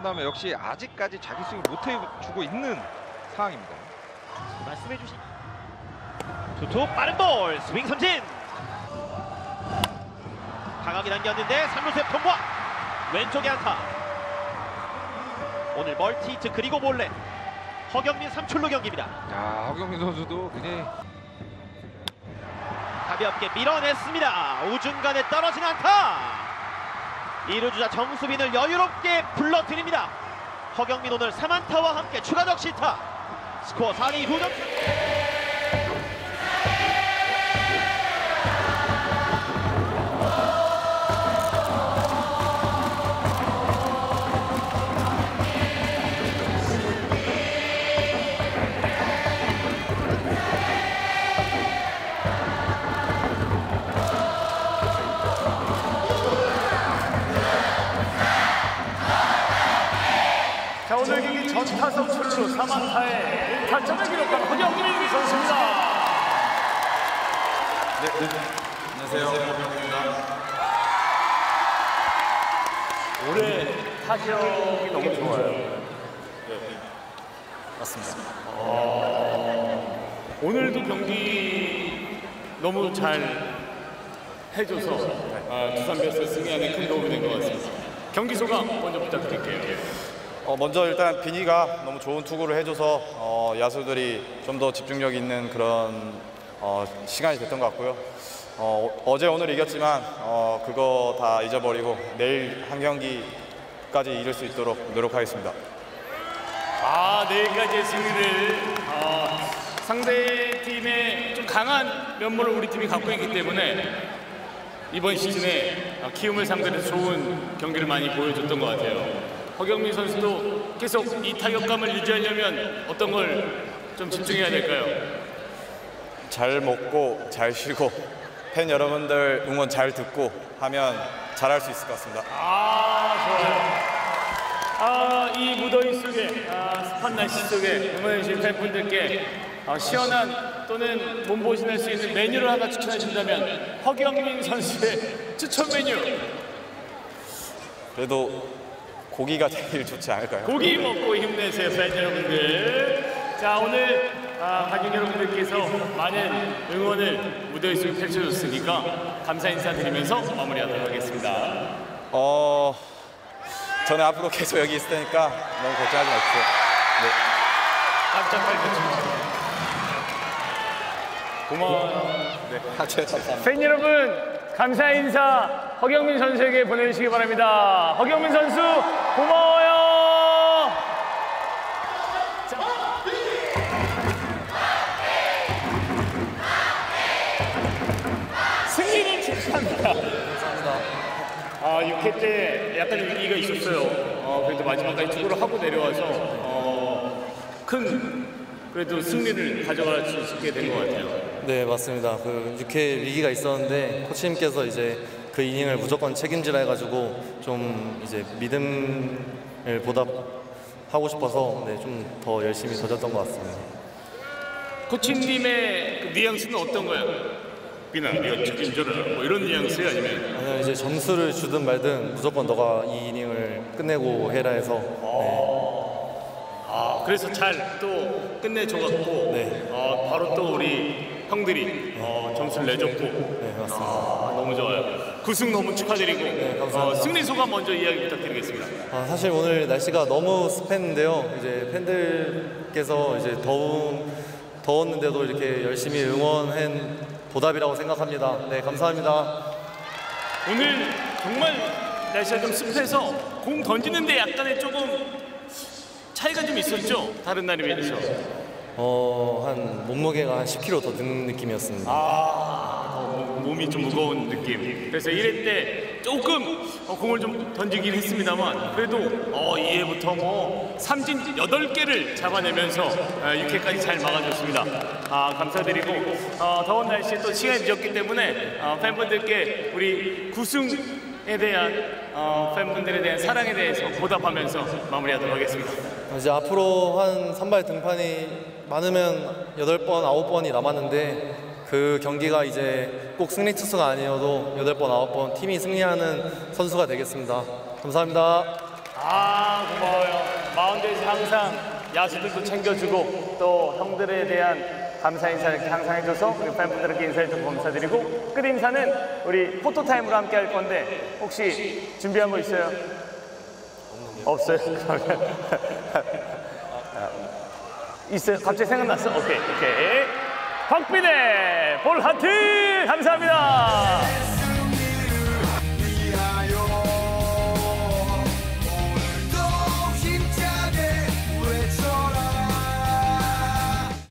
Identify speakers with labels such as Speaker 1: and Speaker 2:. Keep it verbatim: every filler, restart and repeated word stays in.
Speaker 1: 한다면 역시 아직까지 자기 스윙을 못 해주고 있는 상황입니다.
Speaker 2: 말씀해 주신 투투 빠른 볼 스윙 삼진. 강하게 당겼는데 삼 루수의 통과. 왼쪽에 안타. 오늘 멀티 히트 그리고 몰래 허경민 삼출루 경기입니다.
Speaker 1: 자, 허경민 선수도 굉장히
Speaker 2: 가볍게 밀어냈습니다. 우중간에 떨어진 안타. 이 루 주자 정수빈을 여유롭게 불러드립니다. 허경민 오늘 삼 안타와 함께 추가 적시타. 스코어 사 대 이 두 점.
Speaker 3: 자, 오늘 경기 전타석 출루 삼 안타에 일 타점을 기록한 허경민 선수입니다.
Speaker 4: 네, 네. 안녕하세요. 허경민입니다.
Speaker 3: 올해 타격이 너무 좋아요.
Speaker 4: 네, 맞습니다.
Speaker 3: 어, 오늘도 경기 너무 잘 해줘서 아, 두산 베어스 승리하는 큰 도움이 된 것 같습니다. 경기 소감 먼저 부탁드릴게요.
Speaker 4: 어, 먼저 일단 비니가 너무 좋은 투구를 해줘서 어, 야수들이 좀 더 집중력 있는 그런 어, 시간이 됐던 것 같고요. 어, 어제 오늘 이겼지만 어, 그거 다 잊어버리고 내일 한 경기까지 이룰 수 있도록 노력하겠습니다.
Speaker 3: 아, 내일까지의 승리를 어, 상대 팀의 좀 강한 면모를 우리 팀이 갖고 있기 때문에 이번 시즌에 키움을 상대로 좋은 경기를 많이 보여줬던 것 같아요. 허경민 선수도 계속 이 타격감을 유지하려면 어떤 걸 좀 집중해야 될까요?
Speaker 4: 잘 먹고 잘 쉬고 팬 여러분들 응원 잘 듣고 하면 잘할 수 있을 것 같습니다.
Speaker 3: 아, 좋아요. 아, 이 무더위 속에, 아, 습한 날씨 속에 응원해주신 팬분들께 아, 시원한 또는 몸보신할 수 있는 메뉴를 하나 추천해 준다면 허경민 선수의 추천 메뉴.
Speaker 4: 그래도 고기가 제일 좋지 않을까요?
Speaker 3: 고기 먹고 힘내세요, 팬 여러분들. 자, 오늘 아, 관객 여러분들께서 많은 응원을 무더위 속에 펼쳐줬으니까 감사 인사드리면서 마무리하도록 하겠습니다.
Speaker 4: 어, 저는 앞으로 계속 여기 있을 테니까 너무 걱정하지 마십시오. 네.
Speaker 3: 깜짝할 때 고마워요.
Speaker 4: 네. 아, 네, 감사합니다.
Speaker 3: 팬 여러분, 감사 인사 허경민 선수에게 보내주시기 바랍니다. 허경민 선수 고마워요. 자. 승리를 축하합니다.
Speaker 4: 감사합니다.
Speaker 3: 아, 육 회 때 약간의 위기가 있었어요. 어, 그래도 마지막까지 투구를 하고 내려와서 어, 큰 그래도 승리를 가져갈 수 있게 된 것 같아요.
Speaker 5: 네, 맞습니다. 그 육 회 위기가 있었는데 코치님께서 이제 그 이닝을 무조건 책임지라 해가지고 좀 이제 믿음을 보답하고 싶어서 네, 좀 더 열심히 던졌던 것 같습니다.
Speaker 3: 코치님의 그 뉘앙스는 어떤 거예요? 비나 네가 책임져라 뭐 이런 뉘앙스예요? 아니면?
Speaker 5: 아니면 이제 점수를 주든 말든 무조건 너가 이 이닝을 끝내고 해라 해서 네.
Speaker 3: 아, 그래서 잘 또 끝내줘갖고
Speaker 5: 네.
Speaker 3: 어, 바로 또 우리 형들이 어, 점수를 내줬고
Speaker 5: 네, 맞습니다.
Speaker 3: 아, 너무 좋아요. 구승 너무 축하드리고
Speaker 5: 네, 감사합니다.
Speaker 3: 어, 승리 소감 먼저 이야기 부탁드리겠습니다.
Speaker 5: 아, 사실 오늘 날씨가 너무 습했는데요. 이제 팬들께서 이제 더운 더웠는데도 이렇게 열심히 응원한 보답이라고 생각합니다. 네, 감사합니다.
Speaker 3: 오늘 정말 날씨가 좀 습해서 공 던지는데 약간의 조금 차이가 좀 있었죠? 다른 날에 비해서.
Speaker 5: 어, 한 몸무게가 한 십 킬로그램 더 는 느낌이었습니다.
Speaker 3: 아, 몸이 좀 무거운 느낌. 그래서 일 회 때 조금 어, 공을 좀 던지긴 했습니다만 그래도 어, 이 회부터 뭐 삼진 여덟 개를 잡아내면서 어, 육 회까지 잘 막아줬습니다. 아, 감사드리고 어, 더운 날씨에 또 시간이 늦었기 때문에 어, 팬분들께 우리 구승에 대한 어, 팬분들에 대한 사랑에 대해서 보답하면서 마무리하도록 하겠습니다.
Speaker 5: 이제 앞으로 한 선발 등판이 많으면 여덟 번, 아홉 번이 남았는데 그 경기가 이제 꼭 승리 투수가 아니어도 여덟 번, 아홉 번 팀이 승리하는 선수가 되겠습니다. 감사합니다.
Speaker 3: 아 고마워요. 마운드에서 항상 야수들도 챙겨주고 또 형들에 대한 감사 인사를 이렇게 항상 해줘서 우리 팬분들께 인사를 좀 감사드리고 끝 인사는 우리 포토타임으로 함께 할 건데 혹시 준비한 거 있어요? 없어요? 있어요? 갑자기 생각났어? 오케이 오케이 박빈의 볼 하트 감사합니다.